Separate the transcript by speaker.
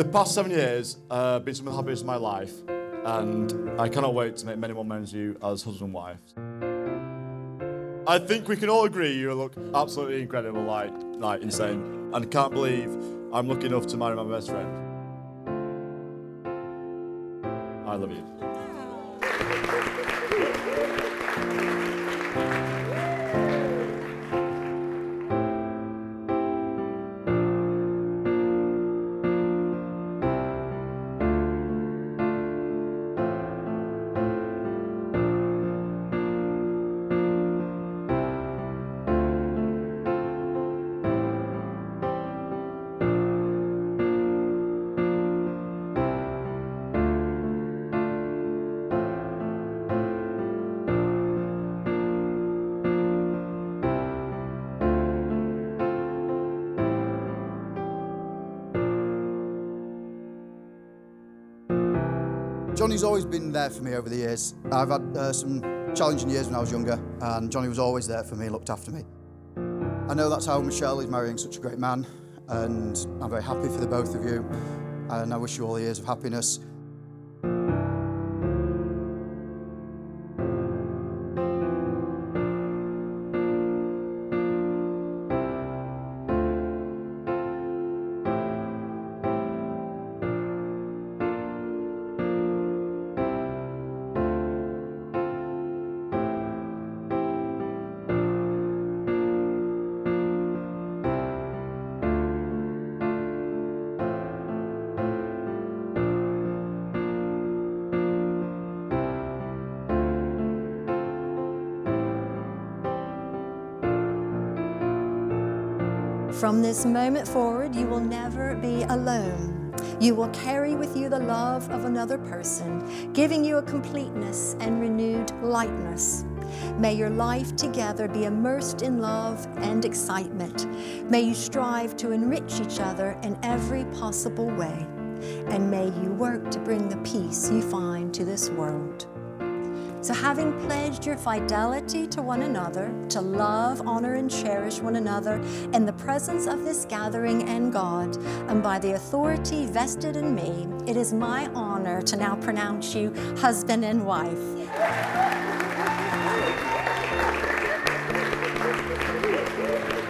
Speaker 1: The past 7 years have been some of the happiest of my life, and I cannot wait to make many more memories with you as husband and wife. I think we can all agree you look absolutely incredible, like insane, and I can't believe I'm lucky enough to marry my best friend. I love you.
Speaker 2: Johnny's always been there for me over the years. I've had some challenging years when I was younger, and Johnny was always there for me, looked after me. I know that's how Michelle is marrying such a great man, and I'm very happy for the both of you, and I wish you all the years of happiness.
Speaker 3: From this moment forward, you will never be alone. You will carry with you the love of another person, giving you a completeness and renewed lightness. May your life together be immersed in love and excitement. May you strive to enrich each other in every possible way. And may you work to bring the peace you find to this world. So having pledged your fidelity to one another, to love, honor, and cherish one another in the presence of this gathering and God, and by the authority vested in me, it is my honor to now pronounce you husband and wife.